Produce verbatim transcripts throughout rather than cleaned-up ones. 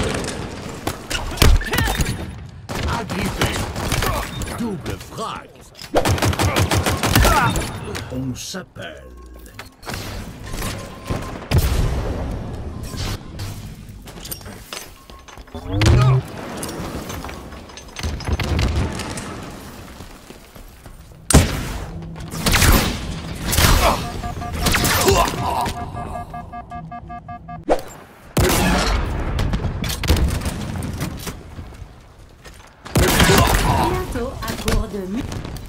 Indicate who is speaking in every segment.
Speaker 1: Agrippé. Double frag. On s'appelle.
Speaker 2: Bientôt à court de mi...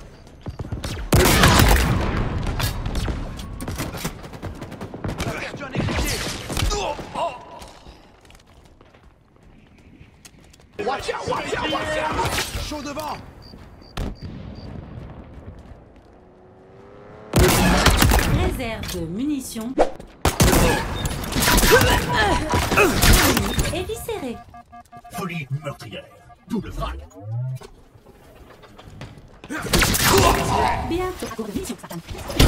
Speaker 3: Watch out, watch out, watch out! Chaud devant!
Speaker 2: Réserve de munitions. Éviscéré.
Speaker 1: Folie meurtrière. Double frag.
Speaker 2: Bientôt à court de munitions, certaines.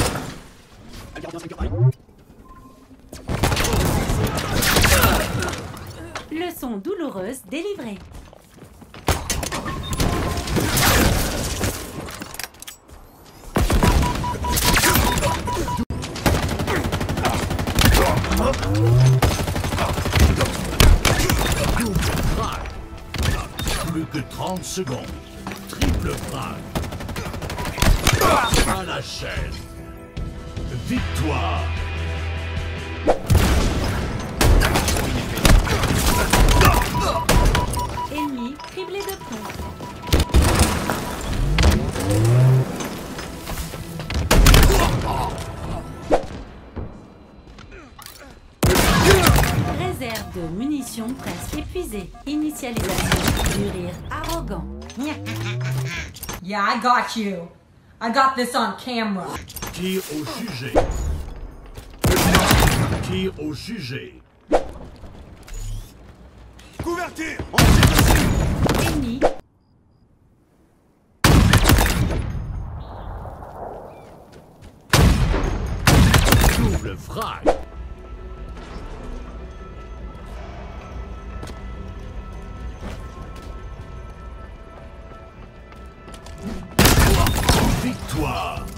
Speaker 2: Leçon douloureuse délivrée.
Speaker 1: Double frag. Plus que trente secondes. Triple frag. À la chaîne. Victoire.
Speaker 2: Ennemi criblé de plomb. Réserve de munitions presque épuisée. Initialisation du rire arrogant.
Speaker 4: Yeah, I got you. I got this on camera.
Speaker 1: Tir au jugé. Tir au jugé.
Speaker 3: Couverture! On tire dessus!
Speaker 2: Ennemi.
Speaker 1: Double frag. Victoire.